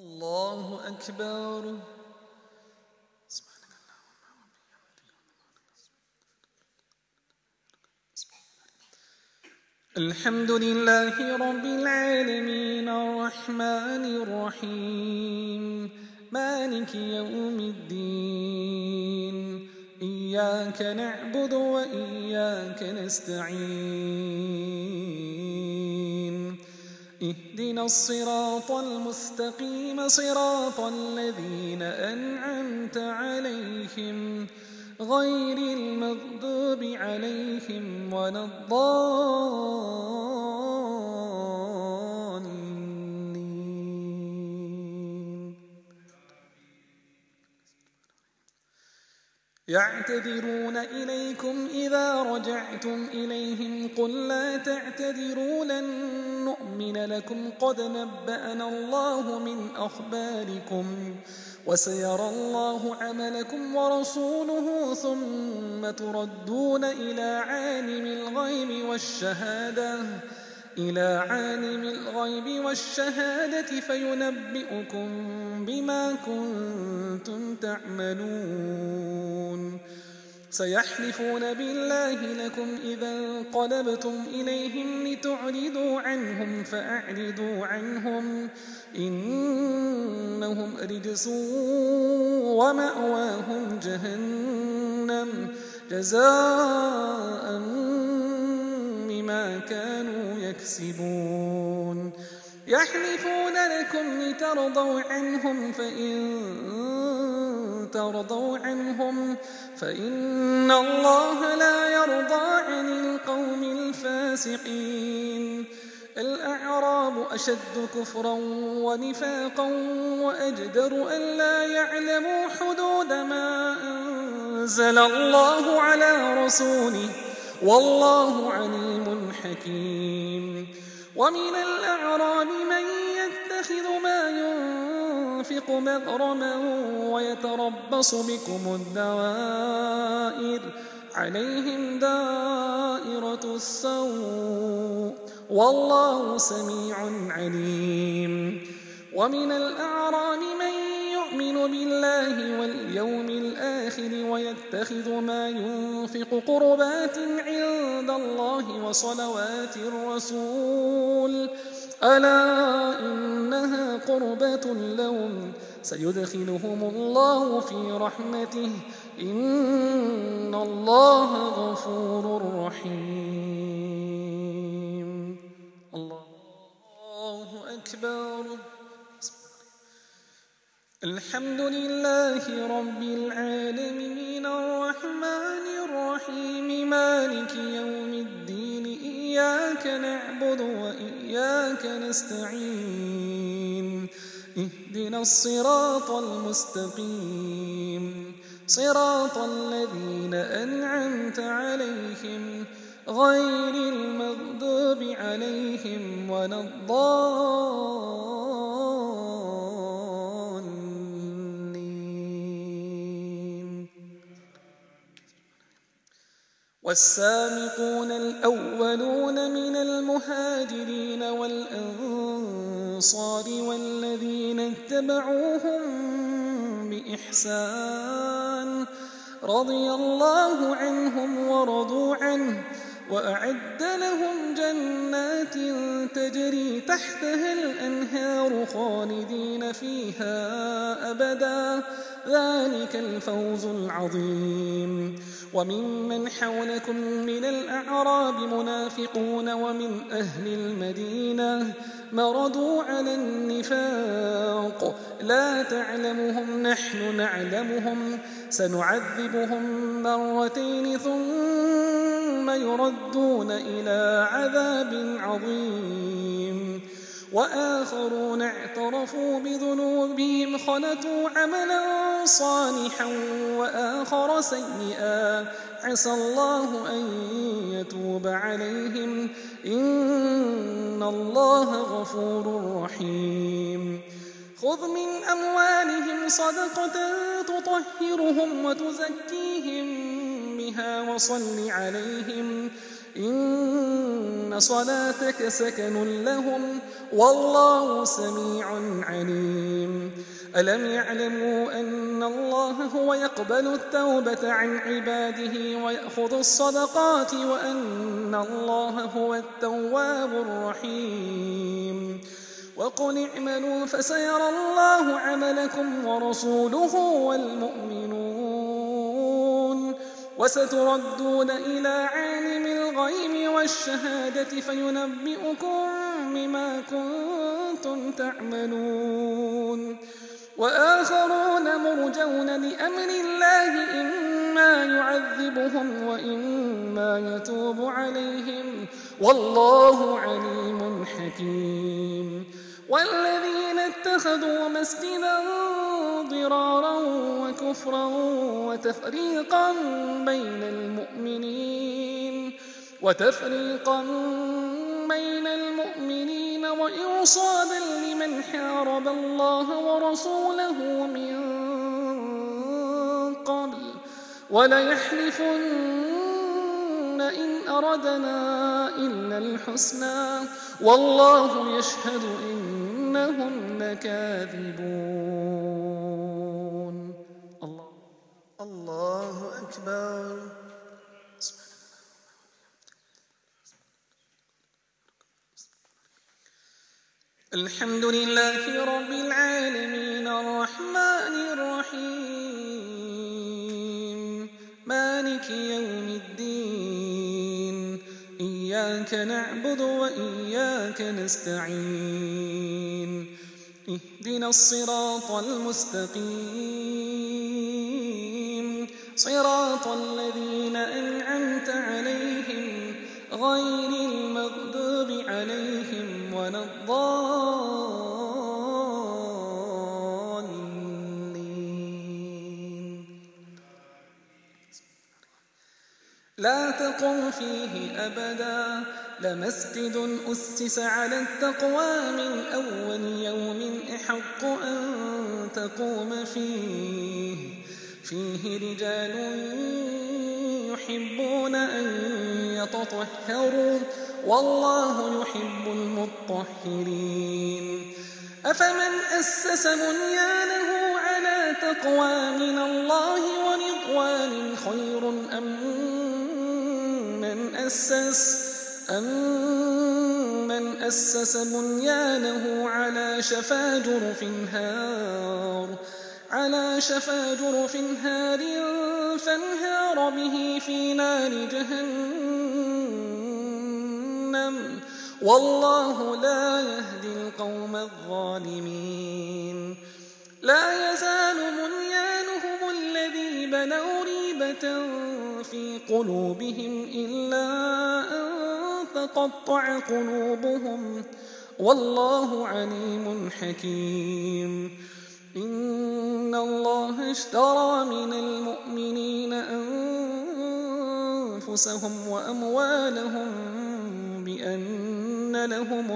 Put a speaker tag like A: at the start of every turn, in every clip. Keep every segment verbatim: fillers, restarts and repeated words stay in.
A: الله أكبر. الحمد لله رب العالمين الرحمن الرحيم مالك يوم الدين إياك نعبد وإياك نستعين اهدنا الصراط المستقيم صراط الذين أنعمت عليهم غير المغضوب عليهم ولا الضالين. يعتذرون إليكم إذا رجعتم إليهم قل لا تعتذروا لن نؤمن لكم قد نبأنا الله من أخباركم وسيرى الله عملكم ورسوله ثم تردون إلى عالم الغيب والشهادة إلى عالم الغيب والشهادة فينبئكم بما كنتم تعملون. سيحلفون بالله لكم إذا انقلبتم إليهم لتعرضوا عنهم فأعرضوا عنهم إنهم رجس ومأواهم جهنم جزاء بما كانوا يكسبون. يحلفون لكم لترضوا عنهم فإن ترضوا عنهم فإن الله لا يرضى عن القوم الفاسقين. الأعراب أشد كفرا ونفاقا وأجدر ألا يعلموا حدود ما أنزل الله على رسوله والله عليم حكيم. ومن الأعراب من يتخذ ما ينفق مغرما ويتربص بكم الدوائر عليهم دائرة السوء والله سميع عليم. ومن الأعراب من يؤمن بالله واليوم الآخر ويتخذ ما ينفق قربات عند الله وصلوات الرسول ألا إنها قربة لهم سيدخلهم الله في رحمته إن الله غفور رحيم. الله أكبر. الحمد لله رب العالمين الرحمن الرحيم مالك يوم الدين إياك نعبد وإياك نستعين اهدنا الصراط المستقيم صراط الذين أنعمت عليهم غير المغضوب عليهم ولا الضالين. والسابقون الأولون من المهاجرين والأنصار والذين اتبعوهم بإحسان رضي الله عنهم ورضوا عنه وأعد لهم جنات تجري تحتها الأنهار خالدين فيها أبدا ذلك الفوز العظيم. وممن حولكم من الأعراب منافقون ومن أهل المدينة مردوا على النفاق لا تعلمهم نحن نعلمهم سنعذبهم مرتين ثم يردون إلى عذاب عظيم. وآخرون اعترفوا بذنوبهم خلطوا عملا صالحا وآخر سيئا عسى الله أن يتوب عليهم إن الله غفور رحيم. خذ من أموالهم صدقة تطهرهم وتزكيهم بها وصل عليهم إن صلاتك سكن لهم والله سميع عليم. ألم يعلموا أن الله هو يقبل التوبة عن عباده ويأخذ الصدقات وأن الله هو التواب الرحيم وقل اعملوا فسيرى الله عملكم ورسوله والمؤمنون وستردون إلى عالم الغيب والشهادة فينبئكم بما كنتم تعملون وآخرون مرجون لأمر الله إما يعذبهم وإما يتوب عليهم والله عليم حكيم والذين اتخذوا مسجدا ضرارا وكفرا وتفريقا بين المؤمنين وتفريقا بين المؤمنين وإرصادا لمن حارب الله ورسوله من قبل وليحلفن إن أردنا إلا الحسنى والله يشهد إنهم لكاذبون. الله
B: الله أكبر.
A: الحمد لله رب العالمين الرحمن الرحيم مالك يوم الدين إياك نعبد وإياك نستعين اهدنا الصراط المستقيم صراط الذين أنعمت عليهم غير المغضوب عليهم ولا الضالين. لا تقم فيه أبدا لمسجد أسس على التقوى من أول يوم أحق أن تقوم فيه فيه رجال يحبون أن يتطهروا والله يحب المطهرين. أفمن أسس بنيانه على تقوى من الله ورضوان خير أم من أسس أمن أسس بنيانه على شفا جرف هار على شفا جرف هار فانهار به في نار جهنم والله لا يهدي القوم الظالمين. لا يزال بنيانهم الذي بنوا ريبة في قلوبهم إلا أن تقطع قلوبهم والله عليم حكيم. إن الله اشترى من المؤمنين أنفسهم وأموالهم بأن لهم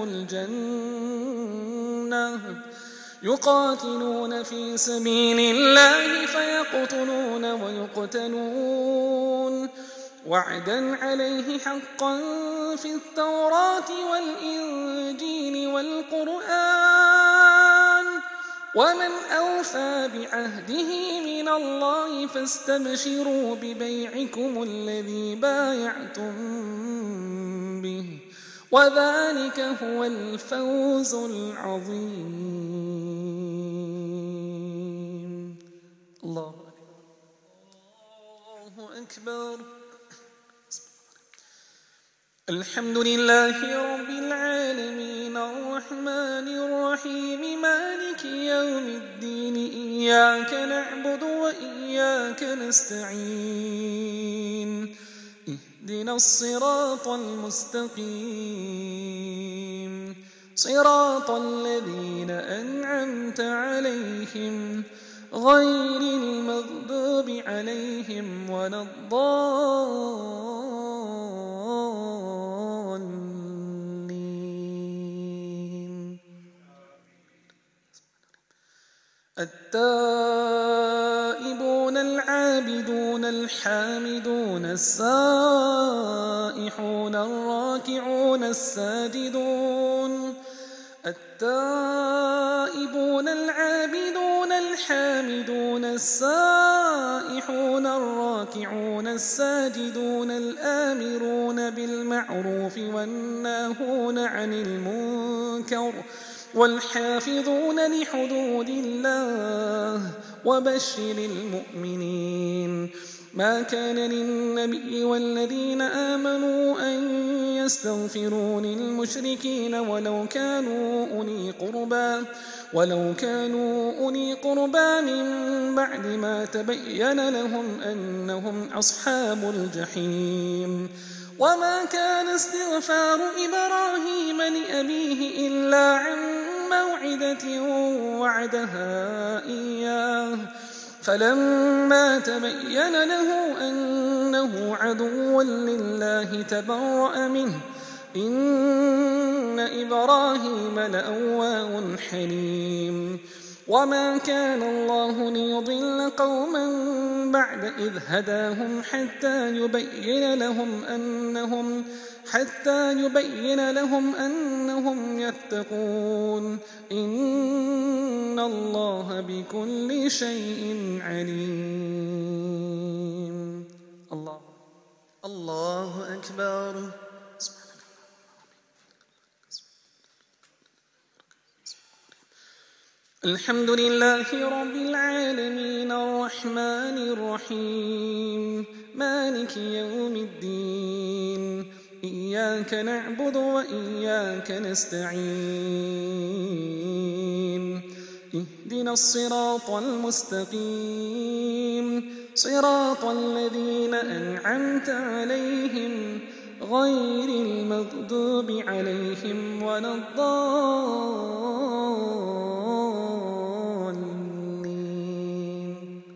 A: الجنة يقاتلون في سبيل الله فيقتلون ويقتلون وعدا عليه حقا في التوراة والإنجيل والقرآن ومن أوفى بعهده من الله فاستبشروا ببيعكم الذي بايعتم به وذلك هو الفوز العظيم. الله أكبر. الحمد لله رب العالمين الرحمن الرحيم مالك يوم الدين إياك نعبد وإياك نستعين اهدنا الصراط المستقيم صراط الذين أنعمت عليهم غير المغضوب عليهم ولا الضالين. التائبون العابدون الحامدون السائحون الراكعون الساجدون التائبون التائبون العابدون الحامدون السائحون الراكعون الساجدون الآمرون بالمعروف والناهون عن المنكر والحافظون لحدود الله وبشر المؤمنين. ما كان للنبي والذين آمنوا أن يستغفروا للمشركين ولو كانوا أولي قربى ولو كانوا أولي قربى من بعد ما تبين لهم أنهم أصحاب الجحيم. وما كان استغفار إبراهيم لأبيه إلا عن موعدة وعدها إياه فلما تبين له أنه عدو لله تبرأ منه إن إبراهيم لأواه حليم. وما كان الله ليضل قوما بعد إذ هداهم حتى يبين لهم أنهم حتى يبين لهم أنهم يتقون إن الله بكل شيء عليم. الله
B: الله أكبر.
A: الحمد لله رب العالمين الرحمن الرحيم مالك يوم الدين إياك نعبد وإياك نستعين اهدنا الصراط المستقيم صراط الذين أنعمت عليهم غير المغضوب عليهم ولا الضالين.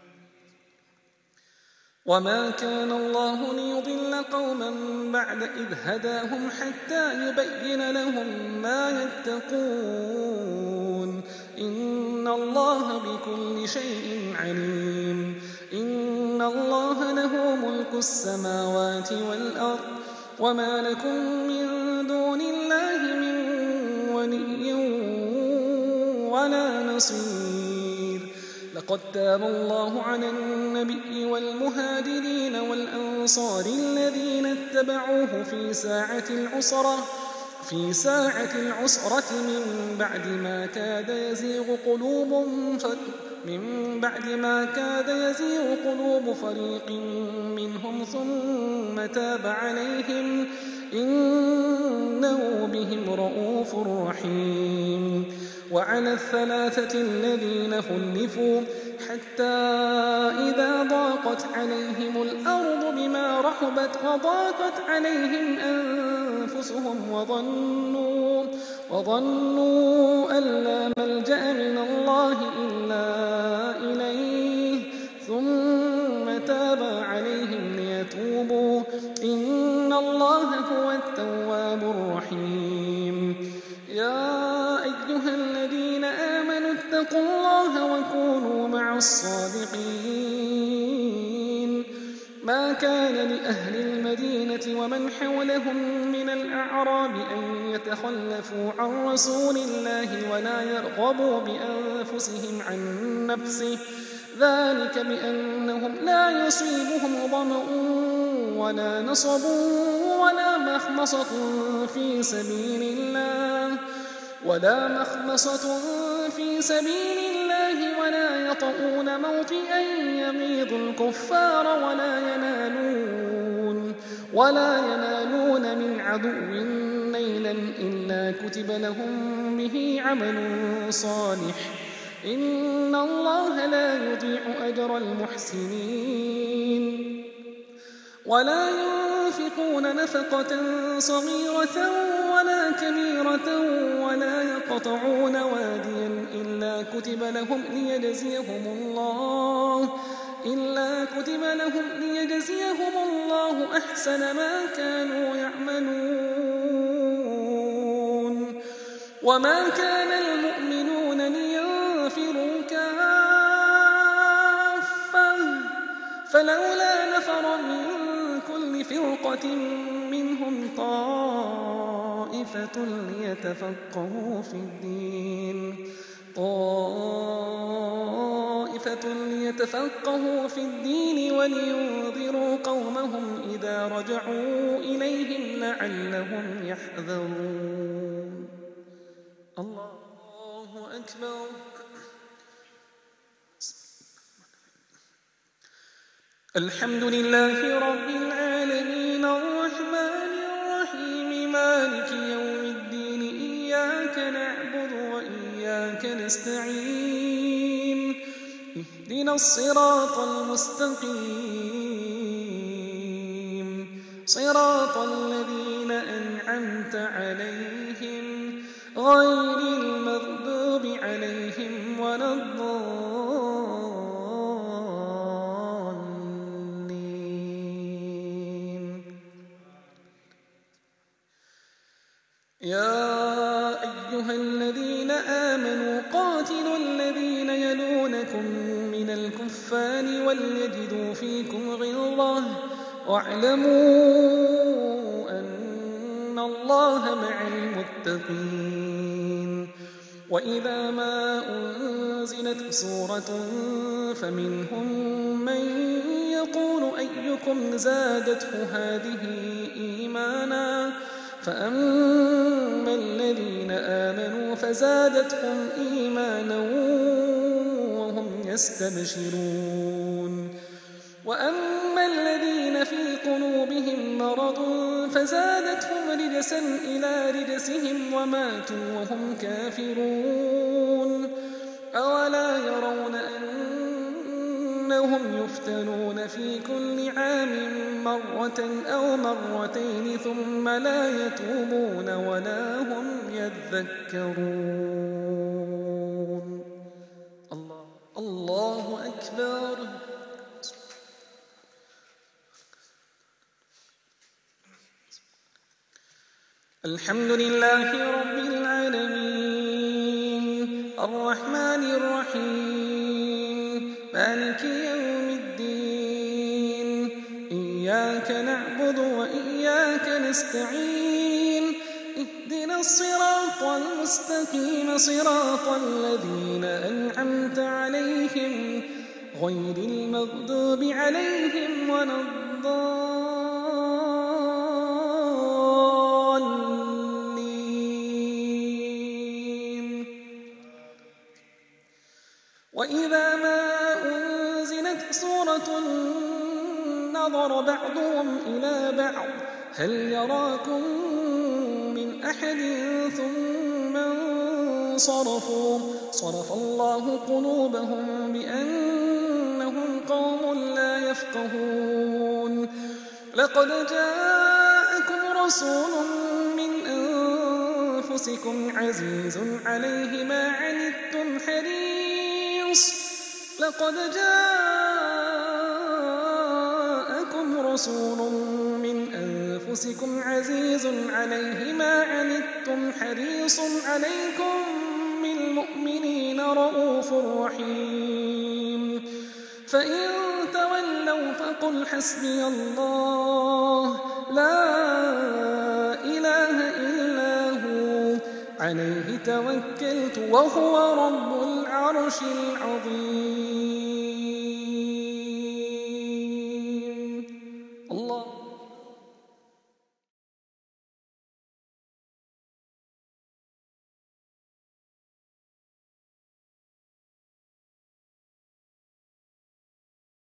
A: وما كان الله ليضل قوما بعد إذ هداهم حتى يبين لهم ما يتقون إن الله بكل شيء عليم. إن الله له ملك السماوات والأرض وما لكم من دون الله من ولي ولا نصير. لقد تاب الله على النبي والمهاجرين والأنصار الذين اتبعوه في ساعة العسرة في ساعة العسرة من بعد ما كاد يزيغ قلوب من بعد ما كاد يزيغ قلوب فريق منهم ثم تاب عليهم إنه بهم رءوف رحيم. وعلى الثلاثة الذين خلفوا حتى إذا ضاقت عليهم الأرض بما رحبت وضاقت عليهم أنفسهم وظنوا, وظنوا أن لا ملجأ من الله إلا إليه ثم تاب عليهم ليتوبوا إن الله هو التواب الرحيم. يا أيها الذين آمنوا اتقوا الله وكونوا مع الصادقين. ما كان لأهل المدينة ومن حولهم من الأعراب أن يتخلفوا عن رسول الله ولا يرغبوا بأنفسهم عن نفسه ذلك بأنهم لا يصيبهم ظمأ ولا نصب ولا مخمصة في سبيل الله ولا مخمصة في سبيل الله ولا يطؤون موطئا يغيظ الكفار ولا ينالون ولا ينالون من عدو نيلا إلا كتب لهم به عمل صالح إن الله لا يضيع أجر المحسنين. ولا ينفقون نفقة صغيرة ولا كبيرة ولا يقطعون واديا إلا كتب لهم ليجزيهم الله إلا كتب لهم ليجزيهم الله أحسن ما كانوا يعملون. وما كان المؤمنون لينفروا كافة فلولا نفر من كل فرقة منهم طائفة ليتفقهوا في الدين طائفة ليتفقهوا في الدين ولينذروا قومهم إذا رجعوا إليهم لعلهم يحذرون. الله أكبر. الحمد لله رب العالمين الرحمن الرحيم مالك يوم الدين إياك نعبد وإياك نستعين اهدنا الصراط المستقيم صراط الذين أنعمت عليهم غير المغضوب عليهم ولا الضالين. يا أيها الذين آمنوا قاتلوا الذين يلونكم من الكفار وليجدوا فيكم غلظة واعلموا أن الله مع المتقين. وإذا ما أنزلت سورة فمنهم من يقول أيكم زادته هذه إيمانا فأما الذين آمنوا فزادتهم إيمانا وهم يستبشرون وأما الذين في قلوبهم مرض فزادتهم رجسا إلى رجسهم وماتوا وهم كافرون. أولا يرون أنهم يفتنون في كل عام مرة أو مرتين ثم لا يتوبون ولا هم يذكرون. الله الله أكبر. الحمد لله رب العالمين الرحمن الرحيم مالك يوم الدين إياك نعبد وإياك نستعين اهدنا الصراط المستقيم صراط الذين أنعمت عليهم غير المغضوب عليهم ولا الضالين. وإذا ما أنزلت سورة نظر بعضهم إلى بعض هل يراكم من أحد ثم انصرفوا صرف الله قلوبهم بأنهم قوم لا يفقهون. لقد جاءكم رسول من أنفسكم عزيز عليه ما عنتم حريص لقد جاءكم رسول من أنفسكم عزيز عليه ما عنتم حريص عليكم بالمؤمنين رؤوف رحيم. فإن تولوا فقل حسبي الله لا إله إلا هو عليه توكلت وهو رب العرش العظيم.